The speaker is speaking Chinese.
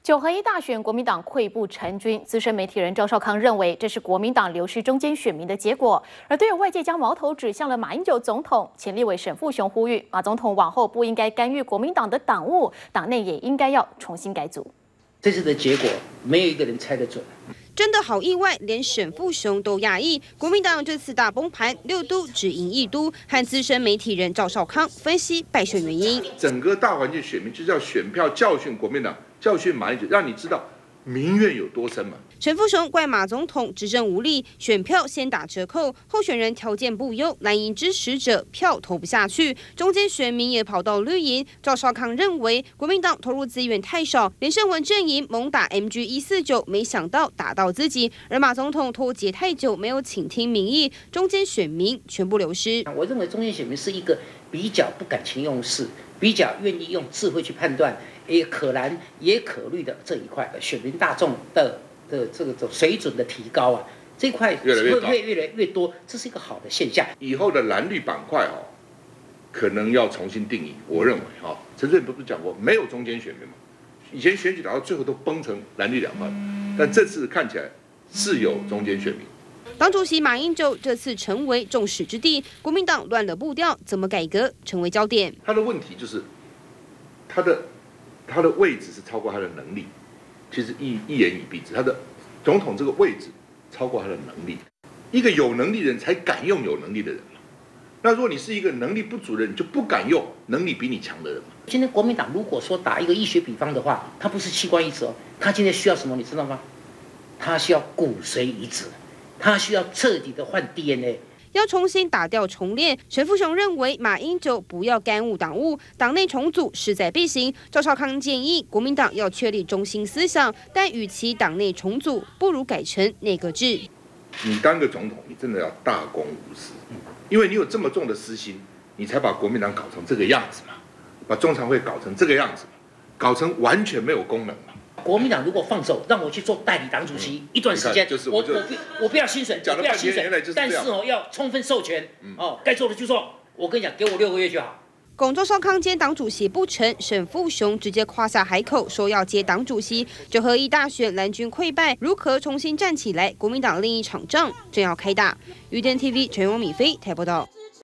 9合1大选，国民党溃不成军。资深媒体人赵少康认为，这是国民党流失中间选民的结果。而对于外界将矛头指向了马英九总统，前立委沈富雄呼吁，马总统往后不应该干预国民党的党务，党内也应该要重新改组。 这次的结果，没有一个人猜得准。 真的好意外，连沈富雄都讶异。国民党这次大崩盘，6都只赢1都，和资深媒体人赵少康分析败选原因。 整个大环境选民就是要选票教训国民党，教训马英九，让你知道民怨有多深嘛。 沈富雄怪马总统执政无力，选票先打折扣，候选人条件不优，蓝营支持者票投不下去，中间选民也跑到绿营。赵少康认为国民党投入资源太少，连胜文阵营猛打 MG149，没想到打到自己，而马总统脱节太久，没有倾听民意，中间选民全部流失。 我认为中间选民是一个比较不感情用事，比较愿意用智慧去判断，也可燃也可虑的这一块选民大众的这个水准的提高啊，这块越来越多，这是一个好的现象。 以后的蓝绿板块可能要重新定义。我认为陈水扁不是讲过没有中间选民吗？以前选举打到最后都崩成蓝绿两派，但这次看起来是有中间选民。 党主席马英九这次成为众矢之的，国民党乱了步调，怎么改革成为焦点。 他的问题就是他的位置是超过他的能力。其实一言以蔽之，他的总统这个位置超过他的能力。一个有能力的人才敢用有能力的人嘛。那如果你是一个能力不足的人，你就不敢用能力比你强的人嘛。 今天国民党如果说打一个医学比方的话，他不是器官移植哦，他今天需要什么你知道吗？他需要骨髓移植，他需要彻底的换 DNA。 要重新打掉重练，沈富雄认为马英九不要干预党务，党内重组势在必行。赵少康建议国民党要确立中心思想，但与其党内重组，不如改成内阁制。 你当个总统，你真的要大公无私，因为你有这么重的私心，你才把国民党搞成这个样子嘛，把中常会搞成这个样子嘛，搞成完全没有功能嘛。 国民党如果放手让我去做代理党主席一段时间，我不要薪水，我不要薪水，但是要充分授权，该做的就做。我跟你讲，给我6个月就好。 拱赵少康接党主席不成，沈富雄直接夸下海口，说要接党主席。9合1大选蓝军溃败，如何重新站起来？国民党另一场仗正要开打。UDN TV 陈永米飞台报道。